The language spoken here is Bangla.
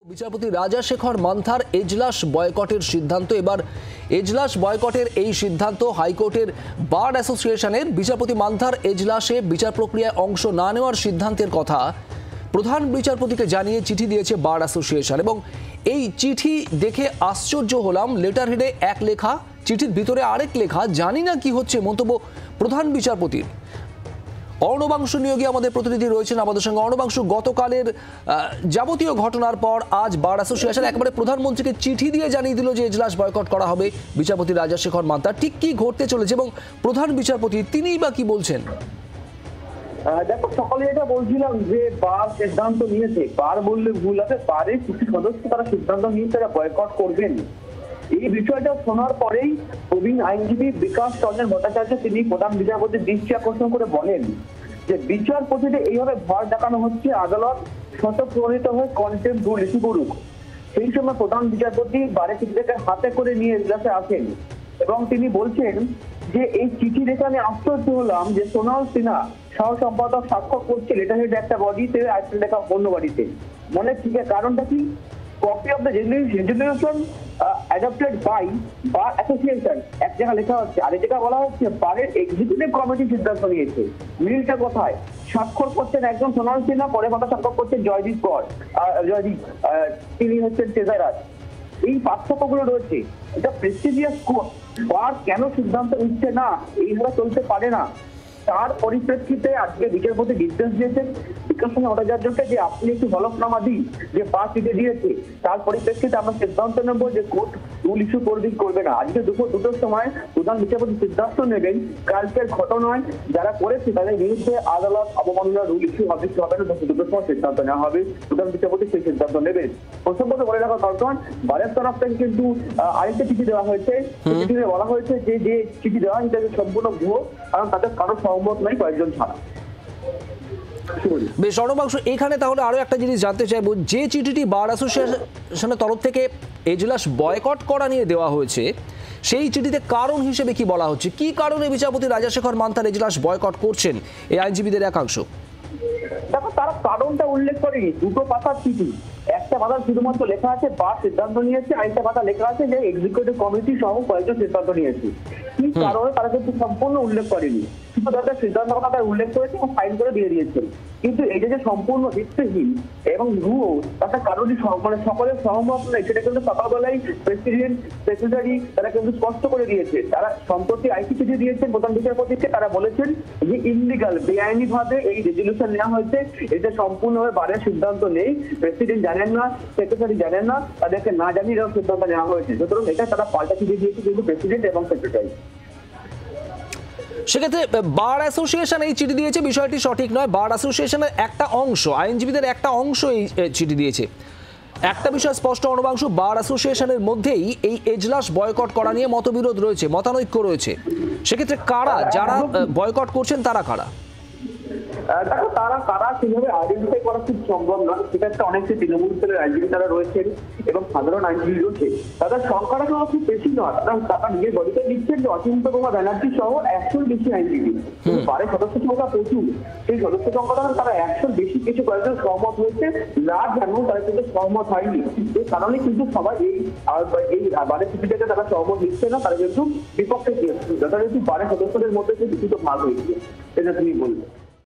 বিচারপতি রাজাশেখর মান্থার এজলাস বয়কটের সিদ্ধান্ত। এবার এজলাস বয়কটের এই সিদ্ধান্ত হাইকোর্টের বার অ্যাসোসিয়েশনের বিচারপতি মান্থার এজলাসে বিচার প্রক্রিয়ায় অংশ না নেওয়ার সিদ্ধান্তের কথা প্রধান বিচারপতিকে জানিয়ে চিঠি দিয়েছে বার অ্যাসোসিয়েশন। এবং এই চিঠি দেখে আশ্চর্য হলাম। লেটার হেডে এক লেখা, চিঠির ভিতরে আরেক লেখা, জানি না কি হচ্ছে, মন্তব্য প্রধান বিচারপতির। অর্ণবাংশু নিয়োগী আমাদের প্রতিনিধি রয়েছেন আমাদের সঙ্গে। অর্ণবাংশু, গতকালের যাবতীয় ঘটনার পর আজ বার অ্যাসোসিয়েশন একেবারে প্রধানমন্ত্রীকে চিঠি দিয়ে জানিয়ে দিল যে এজলাস বয়কট করা হবে বিচারপতি রাজাশেখর মান্থার। ঠিক কি ঘটতে চলেছে এবং প্রধান বিচারপতি তিনিই বা কি বলছেন? দেখো, সকালে এটা বলছিলাম যে বার সিদ্ধান্ত নিয়েছে, বার বললে ভুল আছে, বারের কিছু সদস্য তারা সিদ্ধান্ত নিয়ে তারা বয়কট করবেন। এই বিষয়টা শোনার পরেই প্রবীণ আইনজীবী বিকাশ রঞ্জন ভট্টাচার্য তিনি প্রধান বিচারপতির দৃষ্টি আকর্ষণ করে বলেন যে বিচারপতিদের এইভাবে ভয় দেখানো হচ্ছে, আদালত স্বতঃপ্রণীত হয়ে কন্টেম্প রুল ইস্যু করুক। সেই সময় প্রধান বিচারপতি বারের চিঠিটাকে হাতে করে নিয়ে এজলাসে আসেন এবং তিনি বলছেন যে এই চিঠি দেখে আমি আশ্চর্য হলাম যে সোনাল সিনহা সহ সম্পাদক স্বাক্ষর করছে লেটার হেড একটা বডিতে, আরেকটা লেখা অন্য বডিতে। মনে ঠিক কারণটা কি? Copy of the resolution adopted by bar association এক জায়গায় লেখা হচ্ছে, আরেক জায়গায় বলা হচ্ছে বারের এক্সিকিউটিভ কমিটি সিদ্ধান্ত নিয়েছে। মিলটা কোথায়? স্বাক্ষর করছেন একজন সোনাল সিনহা, পরে কথা স্বাক্ষর করছেন জয়দীপ কর, তিনি হচ্ছেন ট্রেজারার। এই পার্থক্যগুলো রয়েছে। এটা প্রেস্টিজিয়াস কোর্ট, বার কেন সিদ্ধান্ত নিচ্ছে না? এইভাবে চলতে পারে না। তার পরিপ্রেক্ষিতে আজকে বিচারপতি নির্দেশ দিয়েছেন বিকাশ ভট্টাচার্যকে যে আপনি একটু হলফনামা দিন যে বার চিঠি দিয়েছে, তার পরিপ্রেক্ষিতে আমরা সিদ্ধান্ত নেব যে কোর্ট রুল ইস্যু করবে না। আজকে দুপুর 2টার সময় প্রধান বিচারপতি সিদ্ধান্ত নেবেন কালকের ঘটনায় যারা করেছে তাদের বিরুদ্ধে আদালত অবমাননা রুল ইস্যু হবে কি হবে না, 2টার সময় সিদ্ধান্ত নেওয়া হবে। প্রধান বিচারপতি সেই সিদ্ধান্ত নেবেন। প্রসঙ্গত বলে রাখা দরকার, বারের তরফ থেকে কিন্তু আরেকটা চিঠি দেওয়া হয়েছে। চিঠিতে বলা হয়েছে যে চিঠি দেওয়া এটা সম্পূর্ণ ভুয়ো, কারণ তাদের কারো সহমত নাই কয়েকজন ছাড়া। বেশ অর্ণবাংশ, এখানে তাহলে আরো একটা জিনিস জানতে চাইবো, যে চিঠিটি বার অ্যাসোসিয়েশনের তরফ থেকে এজলাস বয়কট করা নিয়ে দেওয়া হয়েছে, সেই চিঠিতে কারণ হিসেবে কি বলা হচ্ছে? কি কারণে বিচারপতি রাজাশেখর মান্থার এজলাস বয়কট করছেন এই আইনজীবীদের একাংশ? দেখো, তারা কারণটা উল্লেখ করেনি। দুটো পাতার চিঠি, একটা পাতা শুধুমাত্র লেখা আছে বার সিদ্ধান্ত নিয়েছে, আরেকটা পাতা লেখা আছে যে এক্সিকিউটিভ কমিটি সহ কয়েকজন সিদ্ধান্ত নিয়েছে। কি কারণে তারা কিন্তু সম্পূর্ণ উল্লেখ করেনি, কিন্তু তাদের সিদ্ধান্ত কথা উল্লেখ করেছে এবং ফাইল করে দিয়ে দিয়েছেন। কিন্তু এটা যে সম্পূর্ণ ভিত্তিহীন এবং ভুয়ো, তাতে কারোরই মানে সকলের সহমত নেই, সেটা কিন্তু সকালবেলায় প্রেসিডেন্ট সেক্রেটারি তারা কিন্তু স্পষ্ট করে দিয়েছে। তারা সম্প্রতি আইসি চিঠি দিয়েছেন প্রধান বিচারপতিকে, তারা বলেছেন যে ইনলিগাল, বেআইনি ভাবে এই রেজলিউশন নেওয়া হয়েছে, এটা সম্পূর্ণভাবে বারের সিদ্ধান্ত নেই, প্রেসিডেন্ট জানেন না, সেক্রেটারি জানেন না, তাদেরকে না জানিয়ে এরকম সিদ্ধান্ত নেওয়া হয়েছে। সুতরাং এটা তারা পাল্টা চিঠি দিয়েছে কিন্তু প্রেসিডেন্ট এবং সেক্রেটারি। সেক্ষেত্রে বার অ্যাসোসিয়েশন এই চিঠি দিয়েছে, বিষয়টি সঠিক নয়। বার অ্যাসোসিয়েশনের একটা অংশ, আইনজীবীদের একটা অংশ এই চিঠি দিয়েছে। একটা বিষয় স্পষ্ট অর্ণবাংশ, বার অ্যাসোসিয়েশনের মধ্যেই এই এজলাস বয়কট করা নিয়ে মতবিরোধ রয়েছে, মতানৈক্য রয়েছে। সেক্ষেত্রে কারা, যারা বয়কট করছেন তারা কারা? দেখো, তারা সেভাবে আইডেন্টিফাই করা খুব সম্ভব নয়। সেক্ষেত্রে অনেকটি তৃণমূল দলের আইনজীবী তারা রয়েছেন এবং সাধারণ আইনজীবী রয়েছে। তাদের সংখ্যাটা খুব বেশি নয়, কারণ তারা নিজের বডিতে লিখছেন যে অচিন্ত কুমার ব্যানার্জি সহ 100 বেশি আইনজীবী। বারের সদস্য সংখ্যা প্রচুর, সেই সদস্য সংখ্যাটা তারা 100 বেশি কিছু কয়েকজন সহমত হয়েছে, লাভ যেমন তারা কিন্তু সহমত হয়নি। এই কারণে কিন্তু সবাই এই বারের চিঠিটাকে তারা সহমত লিখছে না, তারা কিন্তু বিপক্ষে যথারীতি বারের সদস্যদের মধ্যে কিন্তু ভাগ হয়েছে। এটা তুমি বলবে।